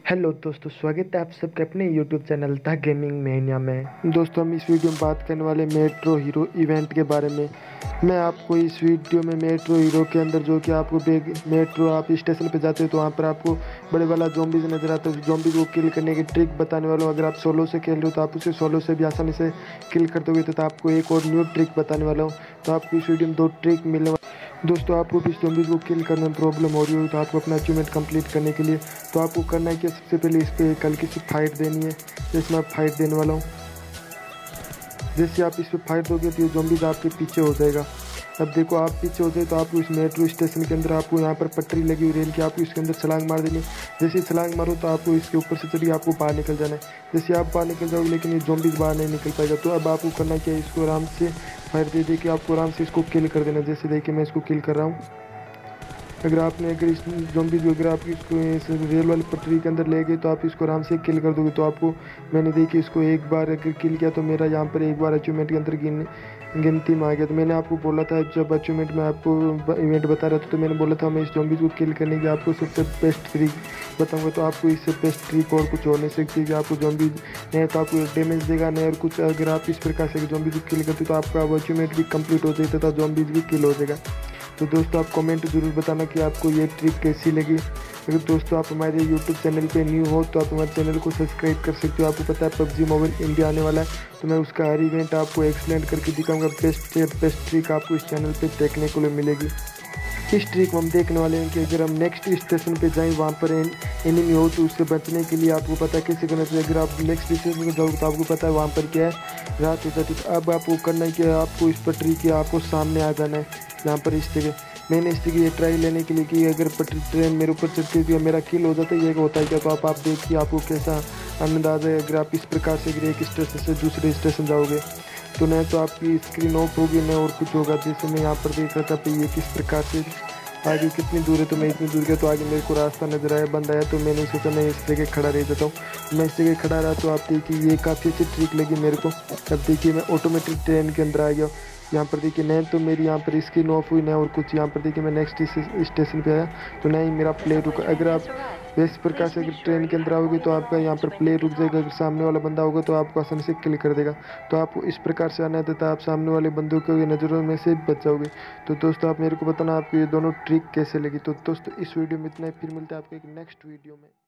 Hello दोस्तों, स्वागत है आप सबके अपने YouTube channel the gaming mania में। दोस्तों, हम इस वीडियो में बात करने वाले मेट्रो हीरो इवेंट के बारे में। मैं आपको इस वीडियो में मेट्रो हीरो के अंदर जो कि आपको मेट्रो आप स्टेशन पे जाते हो तो वहाँ पर आपको बड़े वाला जॉम्बीज नजर आता है। जॉम्बीज को किल करने की ट्रिक बताने वाला हूँ। अगर आप सोलो से खेल रहे हो तो आप उसे सोलो से भी आसानी से किल कर दोगे। तो आपको एक और न्यू ट्रिक बताने वाला हूँ। तो आपको इस वीडियो में 2 ट्रिक मिलने। दोस्तों, आपको भी ज़ॉम्बीज़ को किल करने में प्रॉब्लम हो रही हो तो आपको अपना अचीवमेंट कंप्लीट करने के लिए तो आपको करना है कि सबसे पहले इस पर एक हल्की सी फाइट देनी है। जैसे मैं फाइट देने वाला हूँ। जैसे आप इस पर फाइट दोगे तो ये ज़ॉम्बीज़ आपके पीछे हो जाएगा। अब देखो, आप पीछे हो जाए तो आपको इस मेट्रो स्टेशन के अंदर आपको यहाँ पर पटरी लगी हुई रेल की, आपको इसके अंदर छलांग मार देनी है। जैसे छलांग मारो तो आपको इसके ऊपर से चलिए आपको बाहर निकल जाना है। जैसे आप बाहर निकल जाओगे लेकिन ये ज़ॉम्बीज़ बाहर नहीं निकल पाएगा। तो अब आपको करना क्या है, इसको आराम से फायर दे के आपको आराम से इसको किल कर देना। जैसे देखिए मैं इसको किल कर रहा हूँ। अगर इस ज़ॉम्बी को अगर आप इसको इस रेल वाली पटरी के अंदर ले गए तो आप इसको आराम से किल कर दोगे। तो आपको मैंने देखी इसको एक बार अगर किल किया तो मेरा यहाँ पर एक बार अचीवमेंट के अंदर गिनती में आ गया। तो मैंने आपको बोला था, जब अचीवमेंट में आपको इवेंट बता रहा था तो मैंने बोला था मैं इस ज़ॉम्बी को किल करने की आपको सबसे बेस्ट ट्रिक बताऊँगा। तो आपको इससे बेस्ट ट्रिक और कुछ हो नहीं सकती कि आपको ज़ॉम्बी नहीं तो आपको डैमेज देगा नहीं और कुछ। अगर आप इस प्रकार से ज़ॉम्बी को किल करते तो आपका अचीवमेंट भी कंप्लीट हो जाता था, ज़ॉम्बीज भी किल हो जाएगा। तो दोस्तों, आप कमेंट जरूर बताना कि आपको ये ट्रिक कैसी लगी। अगर दोस्तों आप हमारे यूट्यूब चैनल पे न्यू हो तो आप हमारे चैनल को सब्सक्राइब कर सकते हो। आपको पता है पबजी मोबाइल इंडिया आने वाला है तो मैं उसका हर इवेंट आपको एक्सप्लेन करके दिखाऊंगा। बेस्ट से बेस्ट ट्रिक आपको इस चैनल पे देखने को मिलेगी। इस ट्रिक में हम देखने वाले हैं कि अगर हम नेक्स्ट स्टेशन पे जाएं वहाँ पर एनिमी हो तो उससे बचने के लिए आपको पता है कैसे करना चाहिए। अगर आप नेक्स्ट स्टेशन पे जाओगे तो आपको पता है वहाँ पर क्या है, रात हो जाती है। तो अब आपको करना है कि आपको इस पटरी के आपको सामने आ जाना है। यहाँ पर इस जगह मैंने इस जगह ये ट्राई लेने के लिए कि अगर पटरी ट्रेन मेरे ऊपर चढ़ती है मेरा किल हो जाता है, ये होता है क्या। तो आप देखिए आपको कैसा आनंद आ जाए अगर आप इस प्रकार से अगर एक स्टेशन से दूसरे स्टेशन जाओगे तो नहीं तो आपकी स्क्रीन ऑफ होगी नहीं और कुछ होगा। जैसे मैं यहाँ पर देख रहा था कि ये किस प्रकार से आगे कितनी दूर है तो मैं इतनी दूर गया तो आगे मेरे को रास्ता नजर आया, बंद आया। तो मैंने सोचा मैं इस जगह खड़ा रह जाता हूँ। मैं इस जगह खड़ा रहा तो आप देखिए ये काफ़ी अच्छी ट्रिक लगी मेरे को। अब देखिए मैं ऑटोमेटिक ट्रेन के अंदर आ गया। यहाँ पर देखिए नहीं तो मेरी यहाँ पर स्क्रीन ऑफ हुई नहीं और कुछ। यहाँ पर देखिए मैं नेक्स्ट स्टेशन पे आया तो नहीं मेरा प्ले रुका। अगर आप इस प्रकार से अगर ट्रेन के अंदर आओगे तो आपका यहाँ पर प्ले रुक जाएगा। अगर सामने वाला बंदा होगा तो आपको आसानी से किल कर देगा। तो आपको इस प्रकार से आना है तथा आप सामने वाले बंदों के नज़रों में से बच जाओगे। तो दोस्तों, आप मेरे को बताना आपको ये दोनों ट्रिक कैसे लगी। तो दोस्तों, इस वीडियो में इतना ही, फिर मिलता है आपको एक नेक्स्ट वीडियो में।